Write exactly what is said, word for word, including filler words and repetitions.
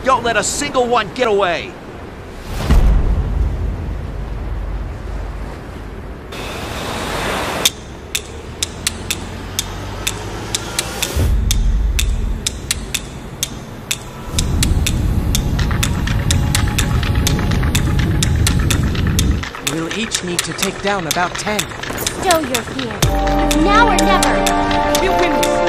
Don't let a single one get away! We'll each need to take down about ten. Stow your fear. It's now or never. We'll win this.